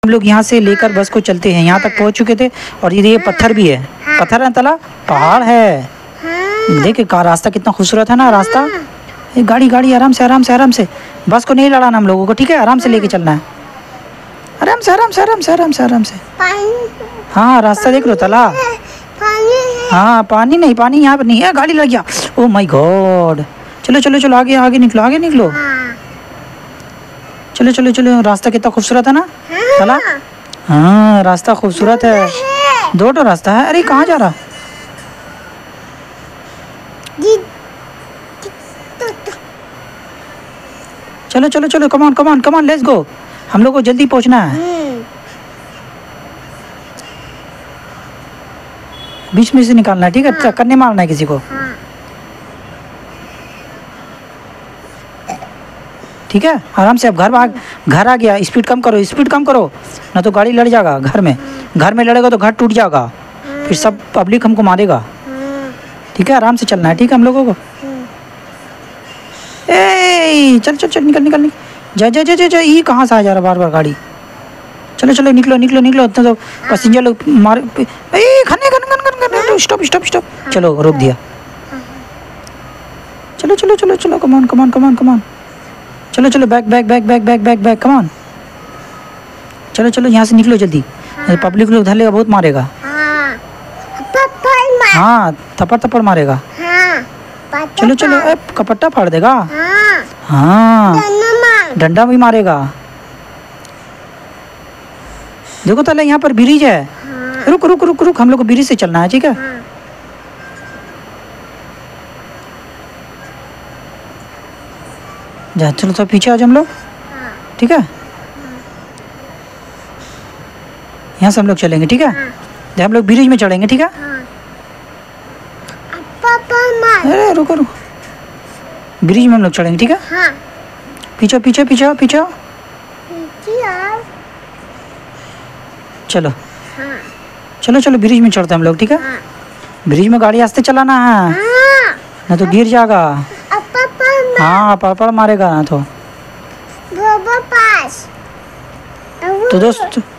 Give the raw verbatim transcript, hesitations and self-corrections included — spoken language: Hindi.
हम लोग यहाँ से लेकर बस को चलते हैं। यहाँ तक पहुँच चुके थे और ये पत्थर भी है, पत्थर है तला, पहाड़ है। देखिए का रास्ता कितना खूबसूरत है ना रास्ता। ये गाड़ी गाड़ी आराम से आराम से आराम से, बस को नहीं लड़ाना हम लोगों को, ठीक है? आराम से लेके चलना है, आराम से आराम से आराम से आराम से आराम से। हाँ रास्ता देख लो तला। हाँ पानी नहीं, पानी यहाँ पर नहीं है, गाड़ी लग गया। Oh my god. चलो चलो चलो आगे आगे निकलो, आगे निकलो। चलो चलो चलो, रास्ता कितना खूबसूरत है ना तला। हाँ रास्ता खूबसूरत है, दो तो रास्ता है। अरे कहाँ जा रहा? चलो चलो चलो, कमान कमान कमान, लेट्स गो। हम लोग को जल्दी पहुंचना है। बीच में से निकालना है, ठीक है? टक्कर नहीं मारना है किसी को, ठीक है? आराम से। अब घर भाग, घर आ गया, स्पीड कम करो, स्पीड कम करो, ना तो गाड़ी लड़ जाएगा घर में। घर में लड़ेगा तो घर टूट जाएगा, फिर सब पब्लिक हमको मारेगा, ठीक है? आराम से चलना है, ठीक है हम लोगों को। ए चल चल चल, निकल निकल निकल, जा जा जा जा। ये कहाँ से आ जा रहा बार बार गाड़ी? चलो चलो निकलो निकलो निकलो, इतना तो पैसेंजर लोग मार। ए खन्ने खन खन खन खन, स्टॉप स्टॉप स्टॉप। चलो रोक दिया। चलो चलो चलो चलो, कमान कमान कमान कमान। चलो चलो, back back back back back back back, come on. चलो चलो यहाँ से निकलो जल्दी, पब्लिक लोग धलेगा, बहुत मारेगा। हाँ थप्पड़ थप्पड़ मारेगा। चलो चलो, ए कपट्टा फाड़ देगा। हाँ डंडा भी मारेगा। देखो तले यहाँ पर ब्रिज है। रुक रुक रुक रुक, हम लोग को ब्रिज से चलना है, ठीक है? जा चलो तो पीछे आ जाओ हम लोग, ठीक है? यहाँ से हम लोग चलेंगे, ठीक है? जब हम लोग ब्रिज में चढ़ेंगे, ठीक है? अरे रुको रुको, ब्रिज में हम लोग चढ़ेंगे, ठीक है? पीछे पीछे पीछे पीछे, चलो चलो चलो, ब्रिज में चढ़ते हैं हम लोग, ठीक है? ब्रिज में गाड़ी आस्ते चलाना है, ना तो गिर जाएगा। हाँ पापड़ मारेगा ना तो। तो दोस्त